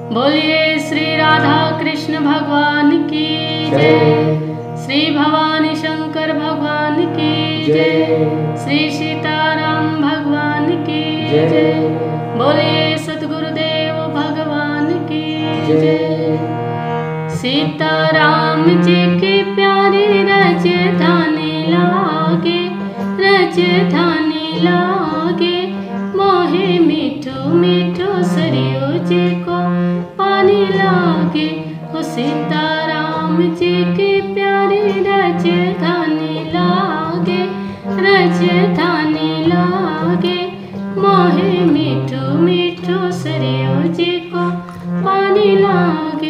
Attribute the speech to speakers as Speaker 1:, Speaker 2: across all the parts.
Speaker 1: बोलिए श्री राधा कृष्ण भगवान की जय। श्री भवानी शंकर भगवान की जय। श्री सीताराम भगवान की जय। बोलिए सतगुरुदेव भगवान की जय। सीताराम जी की प्यारी राजधानी लागे, राजधानी लागे, मोहे मीठो मीठो सरयू जी को पानी लागे। ओ सीताराम जी की प्यारी राजधानी लागे, राजधानी लागे, मोहे मीठो मीठो सरयू जी को पानी लागे।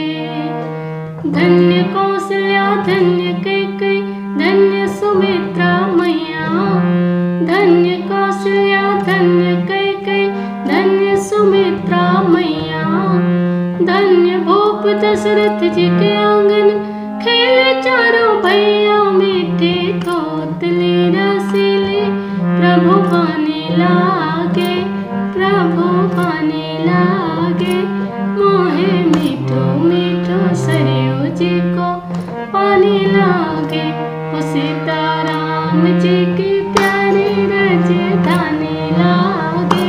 Speaker 1: धन्य कौशल्या धन्य कैकेयी धन्य सुमित्रा मैया, धन्य कौशल्या धन्य कैकेयी धन्य सुमित्रा मैया, धन्य भूप दशरथ जी के आंगन खेले चारों भैया, मीठे तोतले रसीले प्रभु पानी लागे, प्रभु पानी लागे, मोहे मीठो मीठो सरयू जी को पानी लागे। ओ सीताराम जी की प्यारी राजधानी लागे,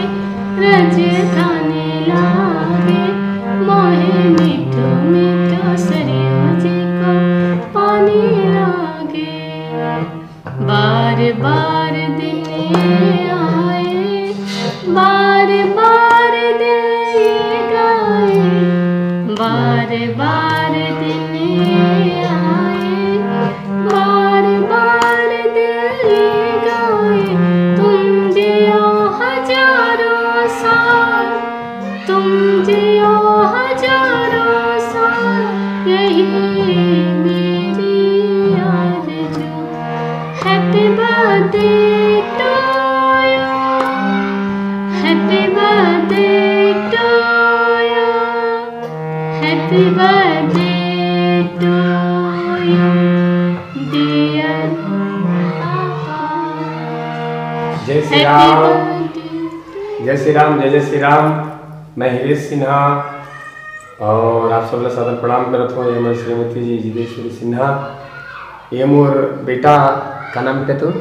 Speaker 1: राजधानी लागे, मोहे मीठो मीठो सरयू जी को पानी लागे। बार बार दिन आए, बार बार दिल गाए, बार बार दिन आए, बार बार दिल गाए। तुम जियो हजारों साल, तुम जियो हजारों साल, यही मेरी आरज़ू। Happy birthday to you, happy birthday to you, happy birthday to you dear पापा।
Speaker 2: जय श्री राम, जय श्री राम, जय जय श्री राम। मैं हिरेश सिन्हा और आप सब सादर प्रणाम करत हूँ। ये मेरी श्रीमती जी जिदेश्वरी सिन्हा, ये मोर बेटा का नाम क्या तो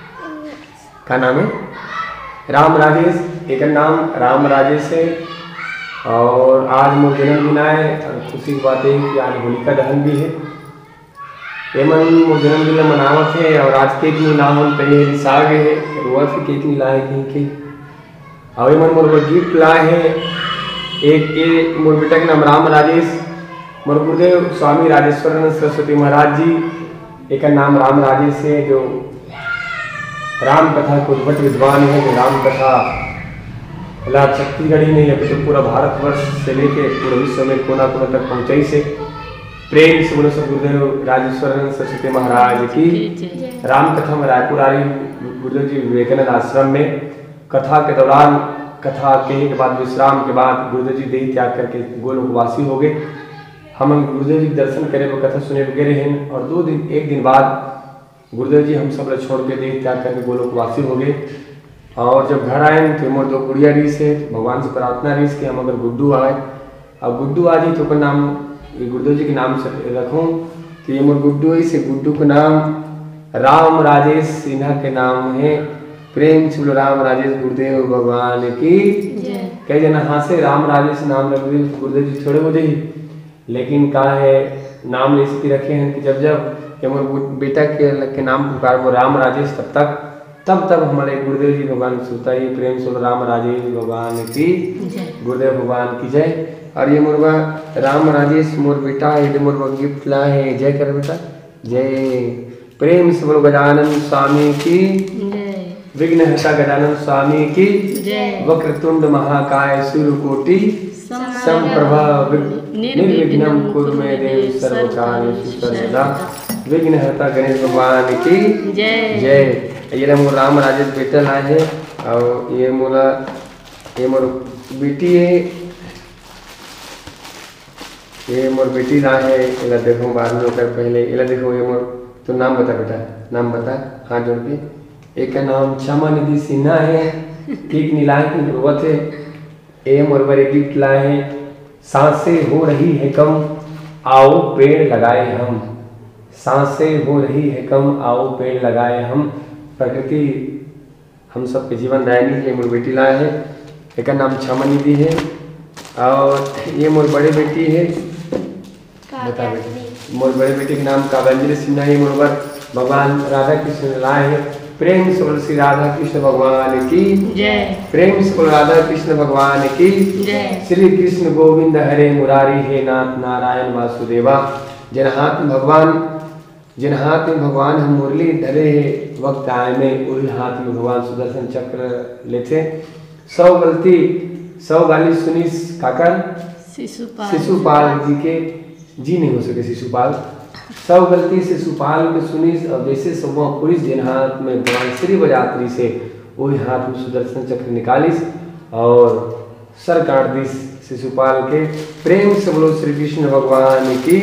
Speaker 2: का नाम है राम राजेश, एक नाम राम राजेश है। और आज मोर जन्मदिन आए और खुशी की बात है कि आज होलिका दहन भी है। ये मन मोर जन्मदिन मनावत है और आज केक नहीं नाम हम पहले रिसा गए है, रोज से केक नहीं लाए कहीं के। और ये मन मोर गिफ्ट लाए हैं एक, ये मोर बेटा के नाम राम राजेश, मोर गुरुदेव स्वामी राजेश्वरानंद सरस्वती महाराज जी, एक नाम राम राजेश है, जो राम कथा को उद्भट विद्वान है, जो राम कथा लाभ छत्तीसगढ़ ही नहीं अभी तो पूरा भारतवर्ष से लेके पूरे विश्व में कोना कोना तक पहुंचाई से। प्रेम से बोलो सब गुरुदेव राजेश्वरानंद सरस्वती महाराज की। राम कथा में रायपुर आ रही गुरुदेव जी विवेकानंद आश्रम में कथा के दौरान, कथा कहने के बाद विश्राम के बाद गुरुदेव जी देह त्याग करके गोलोकवासी हो गए। हम गुरुदेव जी के दर्शन करे वो कथा सुने वगैरह हैं और एक दिन बाद गुरुदेव जी हम सब छोड़ के देह त्याग करके गोलोकवासी हो गए। और जब घर आए तो मोर दो गुड़िया रीस है, भगवान से प्रार्थना रीस कि हम अगर गुड्डू आए, अब गुड्डू आ जाए तो उसका नाम गुरुदेव जी के नाम से रखूँ। तो ये मोर गुड्डू है, इसे गुड्डू का नाम राम राजेश सिन्हा के नाम है। प्रेम से राम राजेश गुरुदेव भगवान की। कई जना हाँ से राम राजेश नाम रख दिए गुरुदेव जी थोड़े हो जाए, लेकिन का है नाम ऐसे रखे हैं कि जब जब बेटा के नाम पुकार वो राम राजेश तब हमारे गुरुदेव जी भगवान सुनता ही। प्रेम से राम राजेश भगवान की, गुरुदेव भगवान की जय। और ये मोरबा राम राजेश मोर बेटा है, मोरबा गिफ्ट ला है। जय कर बेटा जय। प्रेम से बोलो गजानन स्वामी की, विघ्नहर्ता गजानन स्वामी की, वक्रतुंड महाकाय सूर्यकोटि समप्रभा निर्विघ्नं कुरु मे देव सर्वकार्येषु सर्वदा। विघ्नहर्ता गणेश भगवान की जय जय। ये मोर राम राजेश बेटा लाए है और ये मोर बेटी है, ये मोर बेटी लाए है। इला देखो बाद में कर पहले इला देखो ये मोर तो नाम बता बेटा, नाम बता हाथ जोड़ के। एक का नाम क्षमा निधि सिन्हा है, ठीक नहीं लाए कि रोवत है। ए मोर बारे गिफ्ट लाए हैं सांसें हो रही है कम, आओ पेड़ लगाए हम। सांसें हो रही है कम, आओ पेड़ लगाए हम। प्रकृति हम सबके जीवन दायनी है। मोर बेटी लाए है, एक नाम छमा निधि है, और ये मोर बड़े बेटी है, बता बेटी, मोर बड़े बेटी के नाम काव्यांजलि सिन्हा है। मोर बर भगवान राधा कृष्ण लाए है। प्रेम से बोल श्री राधा कृष्ण भगवान की
Speaker 1: जय।
Speaker 2: प्रेम से बोल राधा कृष्ण भगवान की
Speaker 1: जय।
Speaker 2: श्री कृष्ण गोविंद हरे मुरारी हे नाथ नारायण वासुदेवा। जिन हाथ में भगवान हम मुरली धरे है, वक्त आए में वही हाथ में भगवान सुदर्शन चक्र लेते। 100 गाली सुनीस काकर शिशुपाल जी के, जी नहीं हो सके शिशुपाल, 100 गलती से शिशुपाल के सुनीस। और जैसे सब पुलिस जिन हाथ में भगवान श्री बजात्री से वही हाथ में सुदर्शन चक्र निकालिस और सर काट दिस शिशुपाल के। प्रेम से बोलो श्री कृष्ण भगवान की।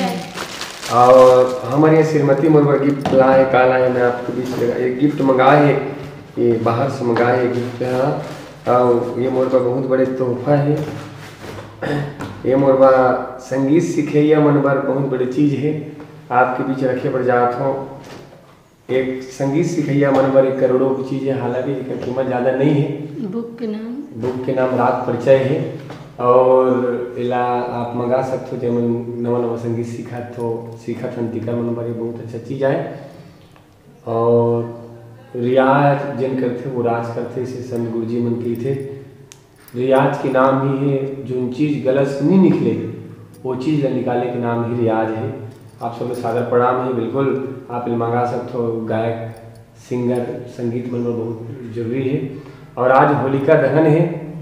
Speaker 2: और हमारे यहाँ श्रीमती मोर गिफ्ट लाए, काला है, मैं आपके बीच लगा एक गिफ्ट मंगाए है, ये बाहर से मंगाए है गिफ्ट। हाँ, और ये मोर का बहुत बड़े तोहफा है। ये मोरबा संगीत सीखे या मन बर बहुत बड़ी चीज़ है, आपके बीच रखे पर जात हो। एक संगीत सिखैया मन बर 1 करोड़ों की चीज़ है, हालांकि इसका कीमत ज़्यादा नहीं है।
Speaker 1: बुक के नाम
Speaker 2: राग परिचय है, और इला आप मंगा सकते हो। जब नवा संगीत सीखत हंतिका मन बर बहुत अच्छा चीज़ है। और रियाज जिन करते वो राज करते, इसे संत गुरु जी मन की थे। रियाज के नाम ही है, जो चीज़ गलत नहीं निकले वो चीज़ निकाले के नाम ही रियाज है। आप सब सादर प्रणाम है, बिल्कुल आप मंगा सकते हो। गायक सिंगर संगीत मन में बहुत जरूरी है। और आज होलिका दहन है,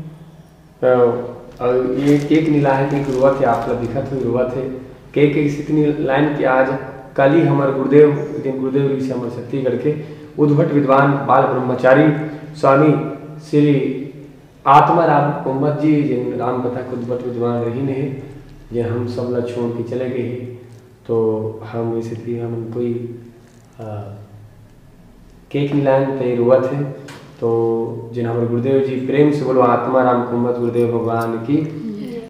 Speaker 2: और ये केक नीलाहे की रुवत है, आप लोग दिखत हुई रुवत है। केक इतनी लाइन की आज कल ही हमारे गुरुदेव ऋषि हमारे छत्तीसगढ़ के उद्भट विद्वान बाल ब्रह्मचारी स्वामी श्री आत्माराम कुंभत जी, जिन राम कथा के उद्भट विद्वान रही ने, जिन हम सब लोग छोड़ के चले गए हैं। तो हम इसे थी हम कोई केक मिलान तय रुवत है। तो जिन हमारे गुरुदेव जी, प्रेम से बोलो आत्माराम कुंभत गुरुदेव भगवान की